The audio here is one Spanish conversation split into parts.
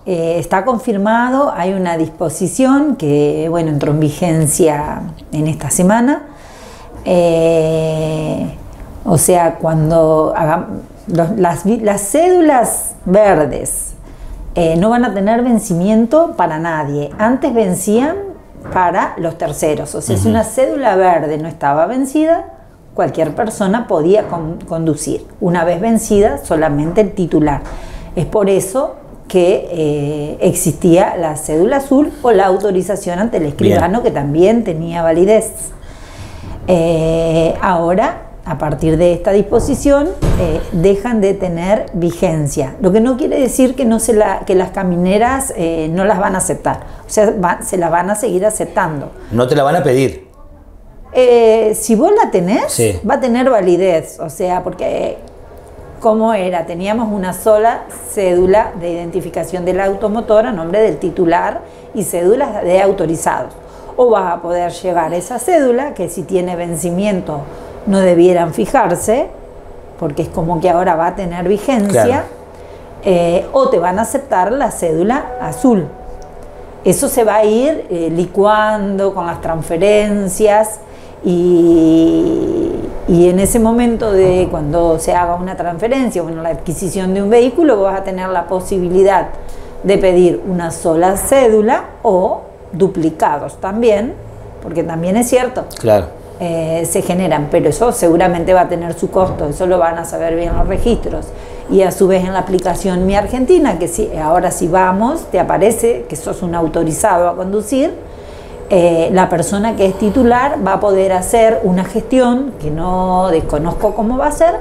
está confirmado, hay una disposición que, bueno, entró en vigencia en esta semana. O sea, cuando las cédulas verdes no van a tener vencimiento para nadie. Antes vencían para los terceros. O sea, si una cédula verde no estaba vencida, cualquier persona podía conducir. Una vez vencida, solamente el titular. Es por eso que existía la cédula azul o la autorización ante el escribano, que también tenía validez. Ahora, a partir de esta disposición, dejan de tener vigencia, lo que no quiere decir que, que las camineras no las van a aceptar, o sea, se las van a seguir aceptando. ¿No te la van a pedir? Si vos la tenés, sí, va a tener validez, o sea, porque ¿cómo era? Teníamos una sola cédula de identificación del automotor a nombre del titular y cédulas de autorizados. O vas a poder llevar esa cédula, que si tiene vencimiento no debieran fijarse, porque es como que ahora va a tener vigencia, claro. O te van a aceptar la cédula azul. Eso se va a ir licuando con las transferencias y en ese momento de cuando se haga una transferencia, bueno, la adquisición de un vehículo, vas a tener la posibilidad de pedir una sola cédula o duplicados también, porque también es cierto, claro, se generan, pero eso seguramente va a tener su costo, eso lo van a saber bien los registros. Y a su vez en la aplicación Mi Argentina, que si, ahora si vamos, te aparece que sos un autorizado a conducir, la persona que es titular va a poder hacer una gestión, que no desconozco cómo va a ser,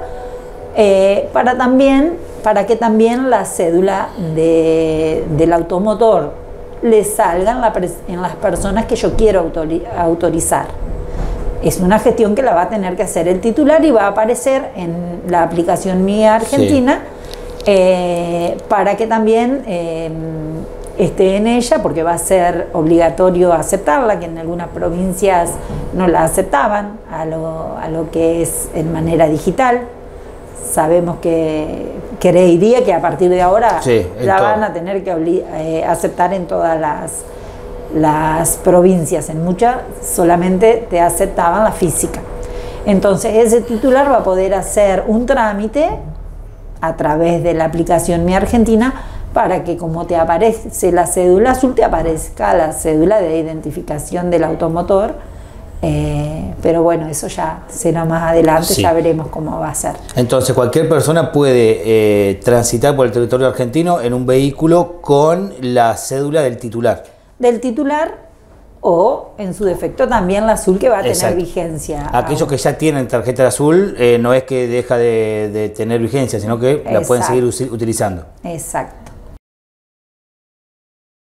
para que también la cédula del automotor le salgan en las personas que yo quiero autorizar. Es una gestión que la va a tener que hacer el titular y va a aparecer en la aplicación Mi Argentina, sí, para que también esté en ella, porque va a ser obligatorio aceptarla, que en algunas provincias no la aceptaban a lo que es en manera digital. Sabemos que creería que a partir de ahora sí, la van a tener que aceptar en todas las provincias. En muchas solamente te aceptaban la física. Entonces ese titular va a poder hacer un trámite a través de la aplicación Mi Argentina para que, como te aparece la cédula azul, te aparezca la cédula de identificación del automotor. Pero bueno, eso ya será más adelante, sí, ya veremos cómo va a ser. Entonces cualquier persona puede transitar por el territorio argentino en un vehículo con la cédula del titular. Del titular, o en su defecto también la azul, que va a tener vigencia. Aquellos que ya tienen tarjeta azul, no es que deja de tener vigencia, sino que la pueden seguir utilizando. Exacto.